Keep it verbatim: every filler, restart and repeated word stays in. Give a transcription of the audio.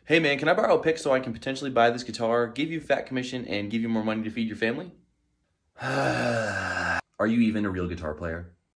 Hey man, can I borrow a pick so I can potentially buy this guitar, give you fat commission, and give you more money to feed your family? Are you even a real guitar player?